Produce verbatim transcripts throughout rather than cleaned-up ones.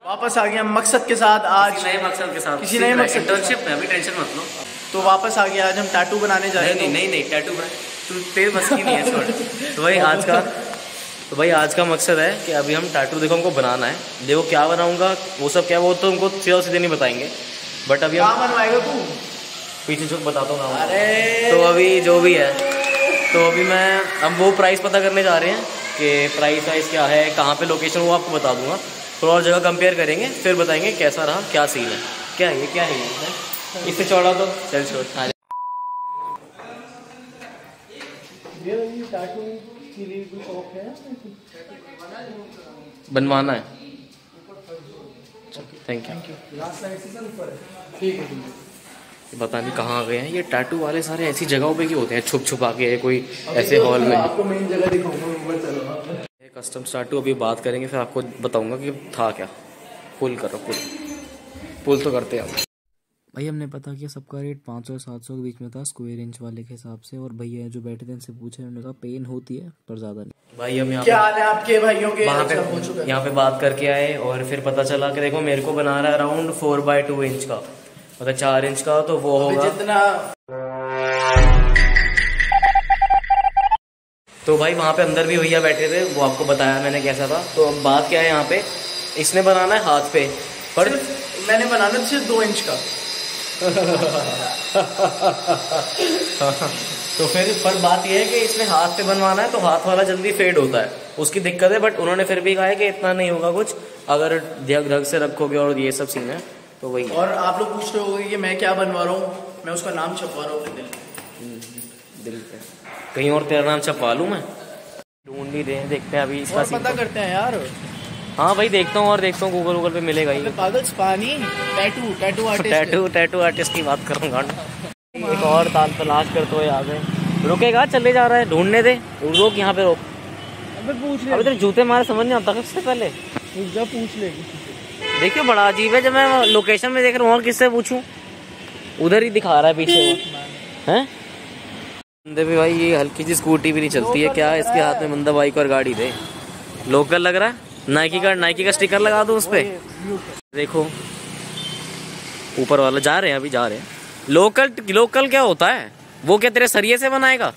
वापस आ गया मकसद के साथ आज, नए मकसद के साथ, किसी नए मकसद, इंटर्नशिप में, अभी टेंशन मत लो। तो वापस आ गया आज हम टैटू बनाने जा रहे हैं। नहीं नहीं नहीं टैटू बना, तू तेरे बस की नहीं है छोड़। तो भाई आज का तो भाई आज का मकसद है कि अभी हम टैटू देखो हमको बनाना है। देखो क्या बनाऊंगा वो सब क्या, वो तो हमको सीधा सीधे नहीं बताएंगे, बट अभी हम बनवाएगा तू पीछे छुप बताता हूँ। अरे तो अभी जो भी है, तो अभी मैं अब वो प्राइस पता करने जा रहे हैं कि प्राइस वाइस क्या है, कहाँ पे लोकेशन, वो आपको बता दूंगा। थोड़ा और जगह कंपेयर करेंगे, फिर बताएंगे कैसा रहा, क्या सीन है। क्या है ये, क्या है ये, इससे चौड़ा तो चल छोड़। बनवाना है, थैंक यू। ठीक है, पता नहीं कहाँ आ गए हैं ये टैटू वाले सारे, ऐसी जगहों पे क्यों होते हैं छुप छुपा के, कोई ऐसे हॉल में। आपको मेन जगह दिखाऊंगा, कस्टम टैटू अभी बात करेंगे, फिर आपको बताऊंगा कि था क्या। पुल करो, पुल पुल तो करते हैं भाई। हमने पता किया सबका रेट पाँच सौ सात सौ के बीच में था स्क्वायर इंच वाले के हिसाब से, और भैया जो बैठे थे उनसे पूछे, उन्होंने कहा पेन होती है पर ज्यादा नहीं। भाई हम यहाँ क्या हाल है आपके भाइयों के, वहाँ पे यहाँ पे बात करके आए, और फिर पता चला कि देखो मेरे को बना रहा है around four by two inch का, मतलब चार इंच का, तो वो होगा जितना। तो भाई वहाँ पे अंदर भी भैया बैठे थे, वो आपको बताया मैंने कैसा था। तो अब बात क्या है, यहाँ पे इसने बनाना है हाथ पे, पर मैंने बनाना सिर्फ दो इंच का। तो फिर पर बात यह है कि इसमें हाथ पे बनवाना है, तो हाथ वाला जल्दी फेड होता है, उसकी दिक्कत है। बट उन्होंने फिर भी कहा है कि इतना नहीं होगा कुछ, अगर ढक ढक से रखोगे और ये सब सीन है तो वही। और आप लोग पूछ रहे होंगे कि मैं क्या बनवा रहा हूँ, मैं उसका नाम छपवा रहा हूँ अपने दिल दिल पे। कहीं और तेरा नाम छपवा लूँ मैं, ढूंढ ही रहे हैं, देखते हैं अभी इसका पता करते हैं यार। हाँ भाई देखता हूँ, और देखता हूँ गूगल गूगल पे मिलेगा ही। पागल पानी tattoo tattoo artist tattoo tattoo artist की बात करूँगा। एक और ताल तलाश करते हुए आ गए, रुकेगा चले जा रहा है, ढूंढने दे, रोक यहाँ पे रोक। अबे पूछ ले, अभी तेरे जूते मारे समझ नहीं आता सबसे पहले, जा पूछ ले। देखिए बड़ा अजीब है, जब मैं लोकेशन में देख रहा हूँ और किससे पूछूं, उधर ही दिखा रहा है पीछे हैं। मंदे भी भाई ये हल्की सी स्कूटी भी नहीं चलती है क्या, इसके हाथ में मंदा बाइक और गाड़ी दे। लोकल लग रहा है, नाइकी का नाइकी का स्टिकर लगा दो उस पे। देखो ऊपर वाला, जा रहे हैं अभी जा रहे हैं। लोकल लोकल क्या होता है, वो क्या तेरे सरिये से बनाएगा।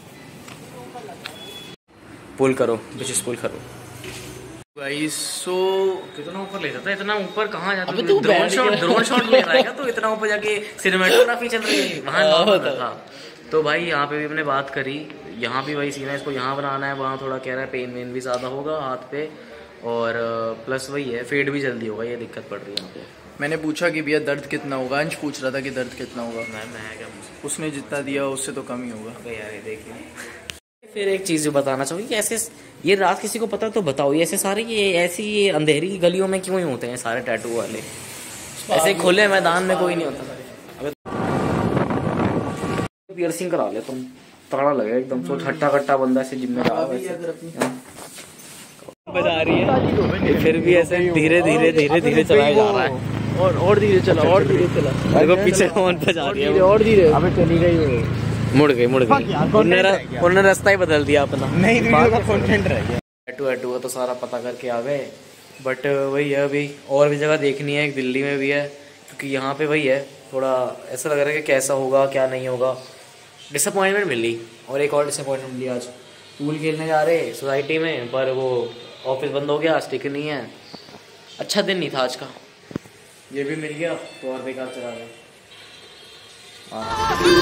पुल करो, बिच पुल करो भाई। सो कितना ऊपर ले जाता है, इतना ऊपर कहाँ जाता है। ड्रोन शॉट ड्रोन शॉट ले रहा है तो इतना ऊपर जाके सिनेमेटोग्राफी चल रही है वहाँ। तो भाई यहाँ पे भी हमने बात करी, यहाँ भी वही सीन है, इसको यहाँ बनाना है, वहाँ थोड़ा कह रहा है पेन वेन भी ज़्यादा होगा हाथ पे, और प्लस वही है फेड भी जल्दी होगा, ये दिक्कत पड़ रही है यहाँ पे। मैंने पूछा कि भैया दर्द कितना होगा, अंश पूछ रहा था कि दर्द कितना होगा। मैं मैं क्या, उसने जितना दिया उससे तो कम ही होगा। यार देखिए फिर एक चीज़ जो बताना चाहूँगी, ऐसे ये रात किसी को पता तो बताओ, ये ऐसे सारे ये ऐसी ये अंधेरी गलियों में क्यों ही होते हैं सारे टैटू वाले, ऐसे खुले मैदान में कोई नहीं होता। पियर्सिंग करा ले तुम, तगड़ा लगे एकदम, सोच हट्टा कट्टा बंदा ऐसे जिम्मेदार बजा रही है, फिर भी ऐसे धीरे धीरे धीरे धीरे चलाया जा रहा है, और और धीरे चला, और धीरे चला। देखो पीछे कौन बजा रही है, और धीरे। अबे चली गई, मुड़ गई मुड़ गई, उन्होंने रास्ता ही बदल दिया अपना। नहीं वीडियो का कंटेंट रह गया। टैटू वैटू तो सारा पता करके आ गए, बट वही है अभी और भी जगह देखनी है, एक दिल्ली में भी है, क्योंकि यहाँ पे वही है थोड़ा ऐसा लग रहा है कि कैसा होगा क्या नहीं होगा। डिसअपॉइंटमेंट मिली, और एक और डिसअपॉइंटमेंट मिली, आज पूल खेलने जा रहे सोसाइटी में, पर वो ऑफिस बंद हो गया, स्टिकर नहीं है। अच्छा दिन नहीं था आज का, ये भी मिल गया तो और बेकार चला गया।